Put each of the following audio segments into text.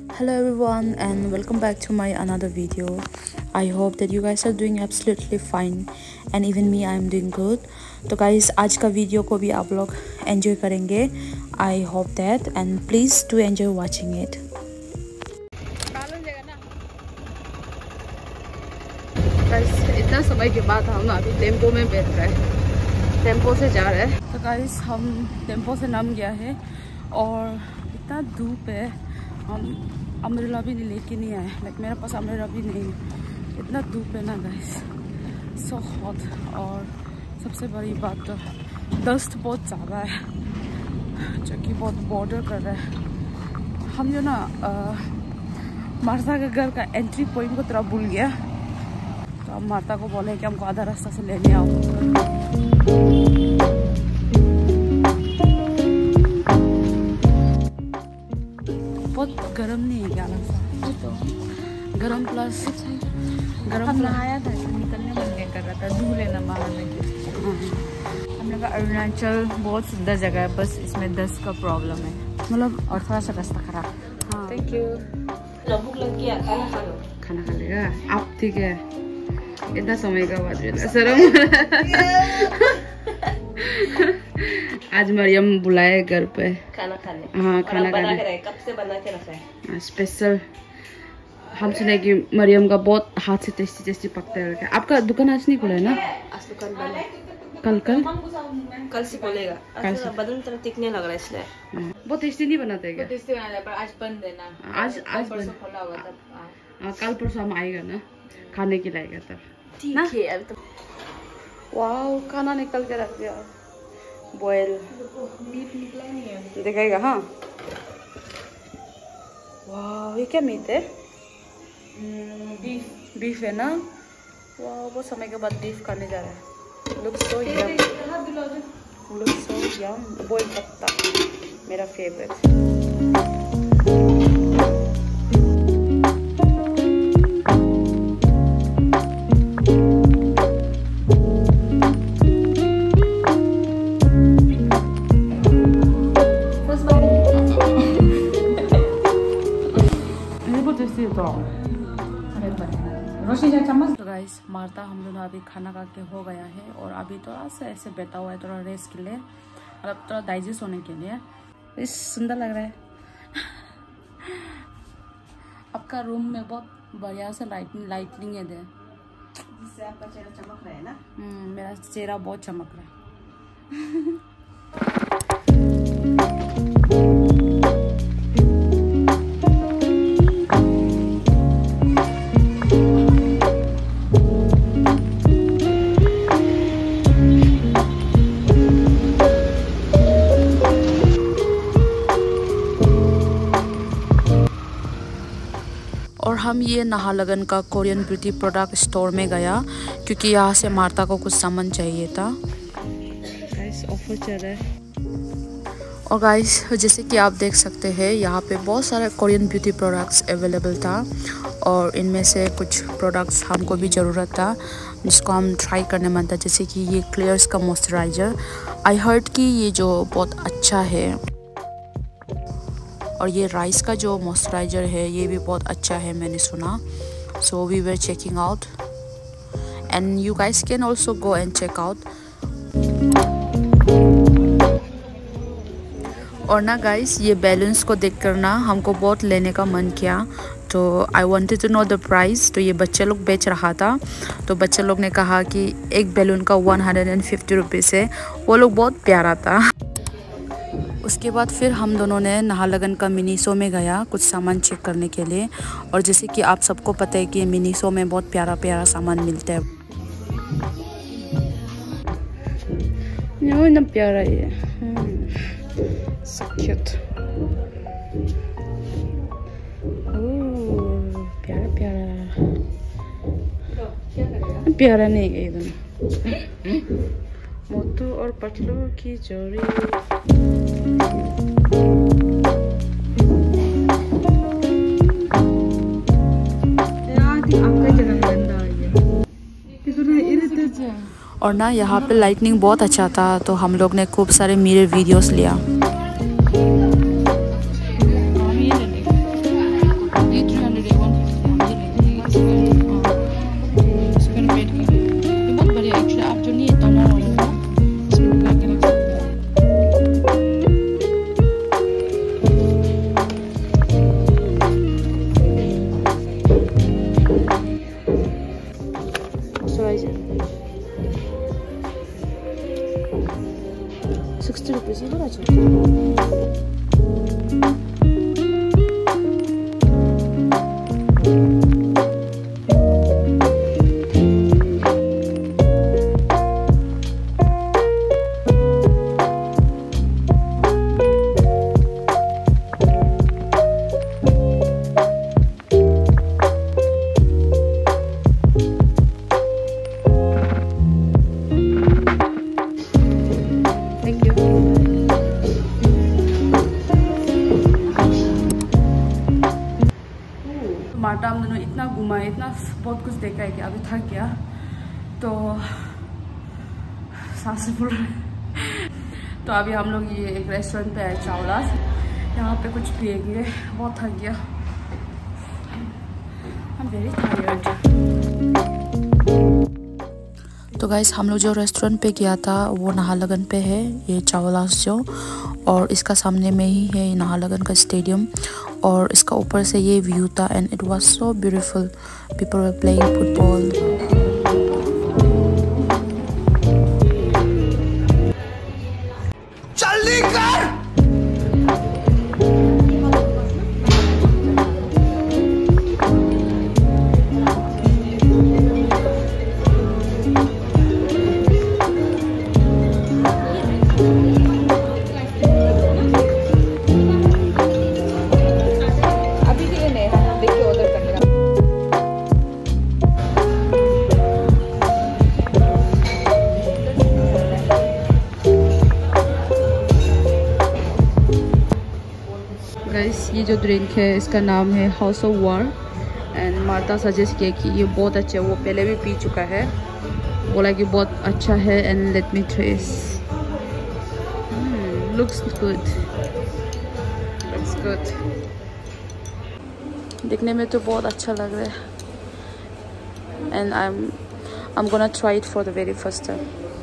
Hello everyone and welcome back to my another video. I hope that you guys are doing absolutely fine and even me I am doing good. तो guys आज का video को भी आप लोग enjoy करेंगे. I hope that and please do enjoy watching it. Guys इतना समय के बाद हम अभी टेम्पो में बैठ रहे हैं, टेम्पो से जा रहे हैं. तो guys हम टेम्पो से नाम गया है और इतना धूप है, हम अम्ब्रेला भी लेके नहीं आए. लाइक मेरे पास अम्ब्रेला भी नहीं है, इतना धूप है ना गाइस, सो हॉट. और सबसे बड़ी बात तो डस्ट बहुत ज़्यादा है जो कि बहुत बॉर्डर कर रहा है. हम जो ना मार्ता के घर का एंट्री पॉइंट को तरफ भूल गया, तो हम मार्ता को बोले कि हमको आधा रास्ता से लेने आओ. बहुत गर्म नहीं है क्या लगता? तो गर्म प्लस गर्म. हम नहाया था, निकलने मन नहीं कर रहा था, धूल है ना बाहर में. हम लोग का अरुणाचल बहुत सुंदर जगह है, बस इसमें डस्ट का प्रॉब्लम है मतलब, और थोड़ा सा रास्ता खराब. हाँ थैंक यू. भूख लग गया, खाना खा लो. खाना खा लेगा आप? ठीक है, इतना समय का बाद शर्म. आज मरियम बुलाए घर पे खाना खाने. हाँ खाना खाने. कब से बना के रखा है स्पेशल. हम सुने कि मरियम का बहुत हाथ से टेस्टी टेस्टी पकते हैं. आपका दुकान आज नहीं खुला है ना? आज दुकान बंद है. कल से बोलेगा. बदन तरह टिकने लग रहा है इसलिए. बहुत टेस्टी नहीं बनाते क्या? टेस्टी बनाते हैं पर आज बंद है ना. आज परसों खुला होगा तब. कल परसों हम आएगा ना, खाने के लाएगा तब. ठीक है. वाह खाना निकल के रख दिया. बॉयल बीफ निकला नहीं है, दिखाएगा. हाँ वाह ये क्या मीट है? बीफ है ना. वाह बहुत समय के बाद बीफ खाने जा रहे हैं. Looks so yum, looks so yum. बॉयल पत्ता मेरा फेवरेट. तो गाइस मार्ता हम दोनों अभी खाना खा के हो गया है और अभी थोड़ा सा ऐसे बैठा हुआ है, थोड़ा रेस्ट के लिए, मतलब थोड़ा डाइजेस्ट होने के लिए. इस सुंदर लग रहा है. आपका रूम में बहुत बढ़िया से लाइटनिंग है दे, जिससे आपका चेहरा चमक रहा है ना. मेरा चेहरा बहुत चमक रहा है. और हम ये नाहरलगुन का कोरियन ब्यूटी प्रोडक्ट स्टोर में गया क्योंकि यहाँ से मार्ता को कुछ सामान चाहिए था. गाइस ऑफर चल रहा है. और गाइस जैसे कि आप देख सकते हैं यहाँ पे बहुत सारे कोरियन ब्यूटी प्रोडक्ट्स अवेलेबल था और इनमें से कुछ प्रोडक्ट्स हमको भी ज़रूरत था जिसको हम ट्राई करने मन था. जैसे कि ये क्लियर्स का मॉइस्चराइज़र. आई हर्ड कि ये जो बहुत अच्छा है, और ये राइस का जो मॉइस्चराइज़र है ये भी बहुत अच्छा है मैंने सुना. So we were checking out and you guys can also go and check out. और ना गाइस ये बैलून्स को देख कर ना हमको बहुत लेने का मन किया, तो I wanted to know the price. तो ये बच्चे लोग बेच रहा था, तो बच्चे लोग ने कहा कि एक बैलून का 150 रुपीज़ है. वो लोग बहुत प्यारा था. उसके बाद फिर हम दोनों ने नाहरलगुन का मिनीसो में गया कुछ सामान चेक करने के लिए. और जैसे कि आप सबको पता है कि मिनीसो में बहुत प्यारा प्यारा सामान मिलता है. इतना प्यारा है, so cute. प्यारा प्यारा. प्यारा नहीं है एकदम. मोटू और पतलू की जोड़ी. और ना यहाँ पे लाइटनिंग बहुत अच्छा था, तो हम लोग ने खूब सारे मिरर वीडियोस लिया. मार्टा हम दोनों इतना घुमा, इतना बहुत कुछ देखा है कि अभी थक गया, तो सांसें फूल रही। तो अभी हम लोग ये एक रेस्टोरेंट पे आए चावला, यहाँ पे कुछ पिएंगे, बहुत थक गया। I'm very tired. तो गाइस हम लोग जो रेस्टोरेंट पे गया था वो नाहरलगुन पे है, ये चावलास जो, और इसका सामने में ही है नाहरलगुन का स्टेडियम, और इसका ऊपर से ये व्यू था and it was so beautiful. People were playing football. जल्दी कर। ये जो ड्रिंक है इसका नाम है house of war, and Marta suggest किया कि ये बहुत अच्छा है, वो पहले भी पी चुका है, बोला कि बहुत अच्छा है, एंड लेट मी ट्रेस। लुक्स गुड, लुक्स गुड, दिखने में तो बहुत अच्छा लग रहा है, and I am gonna try it for the very first time.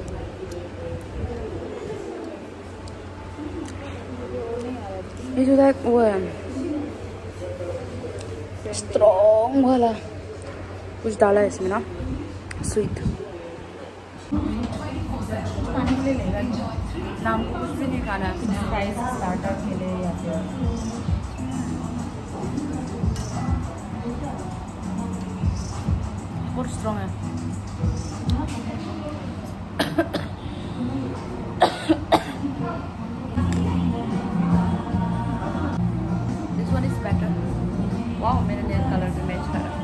ये जो लाइक वो है स्ट्रॉन्ग वाला कुछ डाला है इसमें ना, स्वीट। खाने के लिए लेगा नाम को कुछ भी नहीं खाना है, कुछ फ्राइज स्टार्टर के लिए या फिर बहुत स्ट्रॉन्ग है। वाह, मेरे नेल कलर भी मैच कर रहा है।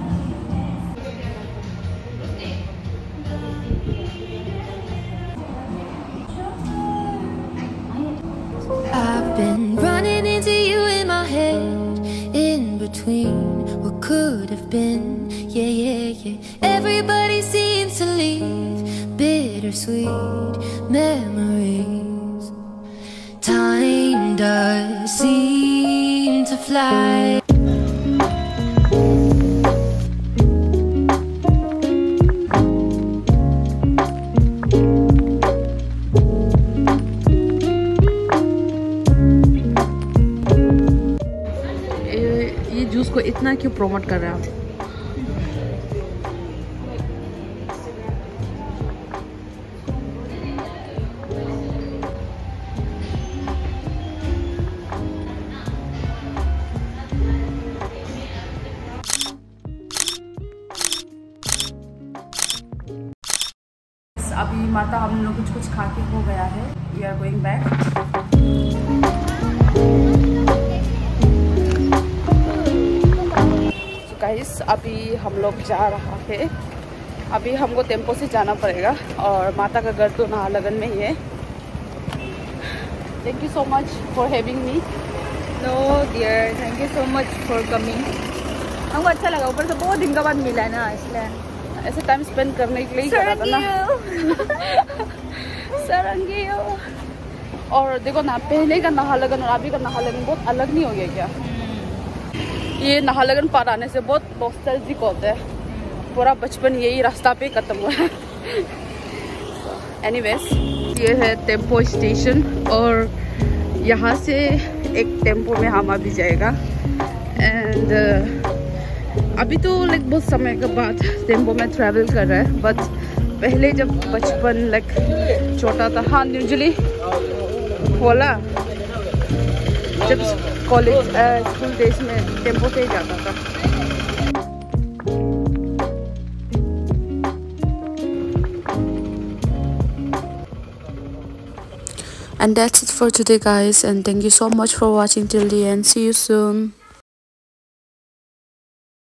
I've been running into you in my head, in between what could have been. Yeah, yeah, yeah. Everybody seems to leave bittersweet memories. Time does seem to fly. Juice को इतना क्यों promote कर रहे हैं आप? अभी माता हम लोग कुछ खा के हो गया है, we are going back. Guys अभी हम लोग जा रहा है, अभी हमको टेम्पो से जाना पड़ेगा, और माता का घर तो नाहरलगुन में ही है। Thank you so much for having me. No dear, thank you so much for coming. हमको अच्छा लगा, ऊपर से बहुत दिन का बाद मिला है ना, इसलिए ऐसे टाइम स्पेंड करने के लिए ही करा था ना। सरंगियो। और देखो ना, पहले का नाहरलगुन और अभी का नाहरलगुन बहुत अलग नहीं हो गया क्या? ये नाहरलगुन पार आने से बहुत नॉस्टैल्जिक होता है, पूरा बचपन यही रास्ता पे खत्म हुआ है। एनीवेज, ये है टेम्पो स्टेशन, और यहाँ से एक टेम्पो में हम अभी जाएगा, एंड अभी तो लाइक बहुत समय के बाद टेम्पो में ट्रैवल कर रहा है, बट पहले जब बचपन लाइक छोटा था, हाँ यूजुअली होला जब कॉलेज स्कूल डेज में टेम्पो से ही जाता था। And that's it for today guys, and thank you so much for watching till the end. See you soon.